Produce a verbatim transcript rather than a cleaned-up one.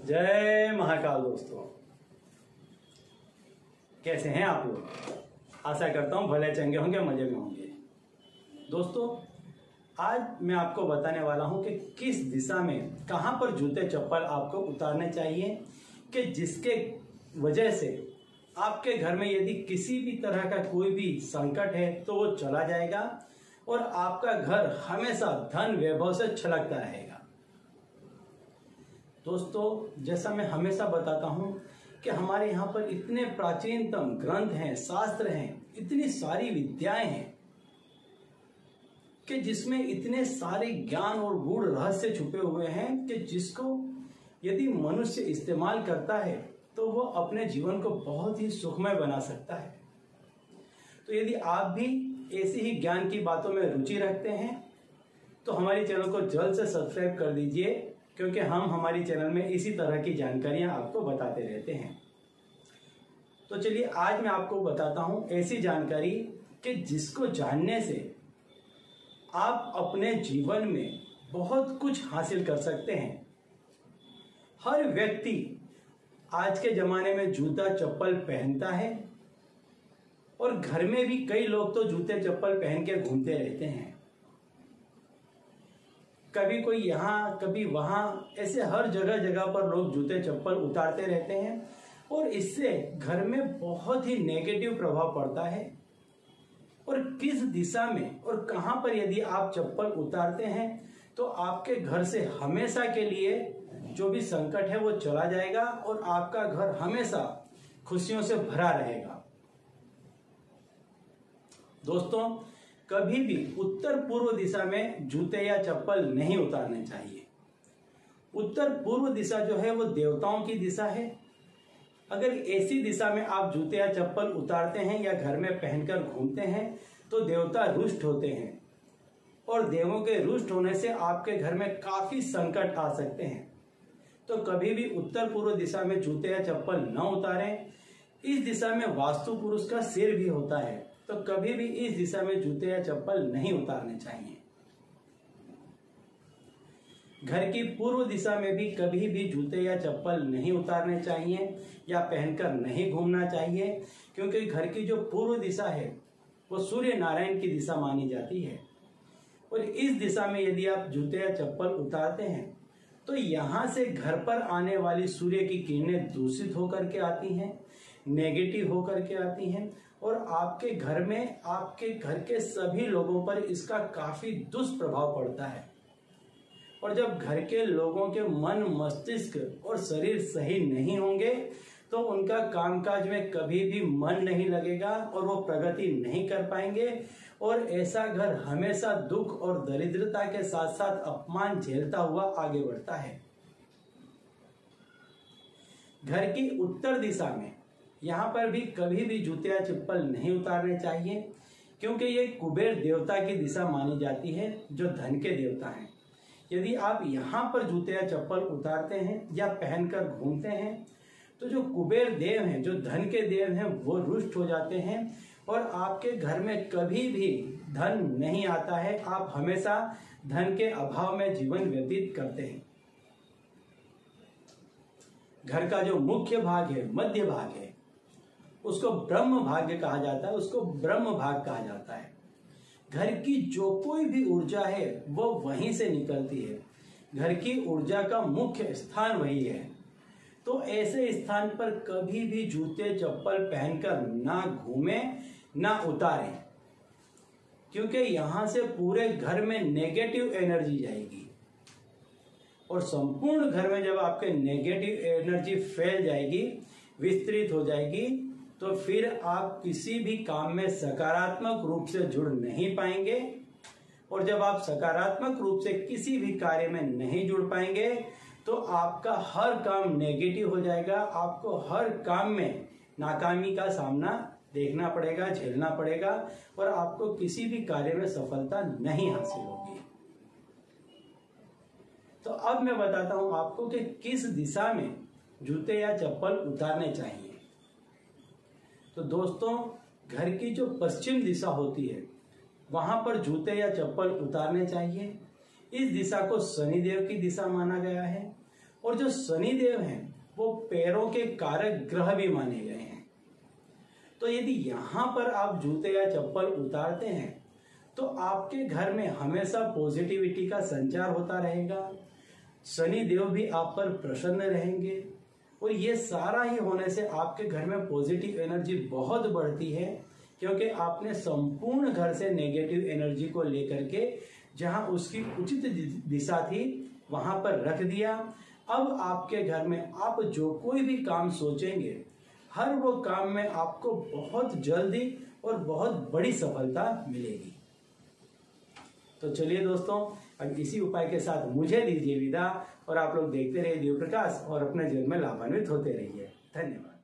जय महाकाल दोस्तों, कैसे हैं आप लोग। आशा करता हूं भले चंगे होंगे, मजे में होंगे। दोस्तों, आज मैं आपको बताने वाला हूं कि किस दिशा में कहां पर जूते चप्पल आपको उतारने चाहिए कि जिसके वजह से आपके घर में यदि किसी भी तरह का कोई भी संकट है तो वो चला जाएगा और आपका घर हमेशा धन वैभव से छलकता रहेगा। दोस्तों, जैसा मैं हमेशा बताता हूं कि हमारे यहाँ पर इतने प्राचीनतम ग्रंथ हैं, शास्त्र हैं, इतनी सारी विद्याएं हैं कि जिसमें इतने सारे ज्ञान और गूढ़ रहस्य छुपे हुए हैं कि जिसको यदि मनुष्य इस्तेमाल करता है तो वो अपने जीवन को बहुत ही सुखमय बना सकता है। तो यदि आप भी ऐसी ही ज्ञान की बातों में रुचि रखते हैं तो हमारी चैनल को जल्द से सब्सक्राइब कर दीजिए, क्योंकि हम हमारी चैनल में इसी तरह की जानकारियां आपको बताते रहते हैं। तो चलिए आज मैं आपको बताता हूं ऐसी जानकारी कि जिसको जानने से आप अपने जीवन में बहुत कुछ हासिल कर सकते हैं। हर व्यक्ति आज के जमाने में जूता चप्पल पहनता है और घर में भी कई लोग तो जूते चप्पल पहन के घूमते रहते हैं। कभी कोई यहाँ कभी वहां, ऐसे हर जगह जगह पर लोग जूते चप्पल उतारते रहते हैं और इससे घर में बहुत ही नेगेटिव प्रभाव पड़ता है। और किस दिशा में और कहां पर यदि आप चप्पल उतारते हैं तो आपके घर से हमेशा के लिए जो भी संकट है वो चला जाएगा और आपका घर हमेशा खुशियों से भरा रहेगा। दोस्तों, कभी भी उत्तर पूर्व दिशा में जूते या चप्पल नहीं उतारने चाहिए। उत्तर पूर्व दिशा जो है वो देवताओं की दिशा है। अगर ऐसी दिशा में आप जूते या चप्पल उतारते हैं या घर में पहनकर घूमते हैं तो देवता रुष्ट होते हैं और देवों के रुष्ट होने से आपके घर में काफी संकट आ सकते हैं। तो कभी भी उत्तर पूर्व दिशा में जूते या चप्पल न उतारें। इस दिशा में वास्तु पुरुष का सिर भी होता है, तो कभी भी इस दिशा में जूते या चप्पल नहीं उतारने चाहिए। घर की पूर्व दिशा में भी कभी भी जूते या चप्पल नहीं उतारने चाहिए या पहनकर नहीं घूमना चाहिए, क्योंकि घर की जो पूर्व दिशा है वो सूर्य नारायण की दिशा मानी जाती है। और इस दिशा में यदि आप जूते या चप्पल उतारते हैं तो यहाँ से घर पर आने वाली सूर्य की किरणें दूषित होकर के आती हैं, नेगेटिव होकर के आती हैं और आपके घर में, आपके घर के सभी लोगों पर इसका काफी दुष्प्रभाव पड़ता है। और जब घर के लोगों के मन, मस्तिष्क और शरीर सही नहीं होंगे तो उनका कामकाज में कभी भी मन नहीं लगेगा और वो प्रगति नहीं कर पाएंगे और ऐसा घर हमेशा दुख और दरिद्रता के साथ साथ अपमान झेलता हुआ आगे बढ़ता है। घर की उत्तर दिशा में यहाँ पर भी कभी भी जूते या चप्पल नहीं उतारने चाहिए, क्योंकि ये कुबेर देवता की दिशा मानी जाती है जो धन के देवता हैं। यदि आप यहाँ पर जूते या चप्पल उतारते हैं या पहनकर घूमते हैं तो जो कुबेर देव हैं, जो धन के देव हैं, वो रुष्ट हो जाते हैं और आपके घर में कभी भी धन नहीं आता है। आप हमेशा धन के अभाव में जीवन व्यतीत करते हैं। घर का जो मुख्य भाग है, मध्य भाग है, उसको ब्रह्म भाग्य कहा जाता है, उसको ब्रह्म भाग कहा जाता है। घर की जो कोई भी ऊर्जा है वो वहीं से निकलती है। घर की ऊर्जा का मुख्य स्थान वही है। तो ऐसे स्थान पर कभी भी जूते चप्पल पहनकर ना घूमें, ना उतारें, क्योंकि यहां से पूरे घर में नेगेटिव एनर्जी जाएगी और संपूर्ण घर में जब आपके नेगेटिव एनर्जी फैल जाएगी, विस्तृत हो जाएगी, तो फिर आप किसी भी काम में सकारात्मक रूप से जुड़ नहीं पाएंगे। और जब आप सकारात्मक रूप से किसी भी कार्य में नहीं जुड़ पाएंगे तो आपका हर काम नेगेटिव हो जाएगा। आपको हर काम में नाकामी का सामना देखना पड़ेगा, झेलना पड़ेगा और आपको किसी भी कार्य में सफलता नहीं हासिल होगी। तो अब मैं बताता हूं आपको कि किस दिशा में जूते या चप्पल उतारने चाहिए। तो दोस्तों, घर की जो पश्चिम दिशा होती है वहां पर जूते या चप्पल उतारने चाहिए। इस दिशा को शनिदेव की दिशा माना गया है और जो शनिदेव हैं वो पैरों के कारक ग्रह भी माने गए हैं। तो यदि यहाँ पर आप जूते या चप्पल उतारते हैं तो आपके घर में हमेशा पॉजिटिविटी का संचार होता रहेगा, शनिदेव भी आप पर प्रसन्न रहेंगे और ये सारा ही होने से आपके घर में पॉजिटिव एनर्जी बहुत बढ़ती है, क्योंकि आपने संपूर्ण घर से नेगेटिव एनर्जी को लेकर के जहां उसकी उचित दिशा थी वहां पर रख दिया। अब आपके घर में आप जो कोई भी काम सोचेंगे हर वो काम में आपको बहुत जल्दी और बहुत बड़ी सफलता मिलेगी। तो चलिए दोस्तों, अब इसी उपाय के साथ मुझे दीजिए विदा और आप लोग देखते रहिए दिव्य प्रकाश और अपने जीवन में लाभान्वित होते रहिए। धन्यवाद।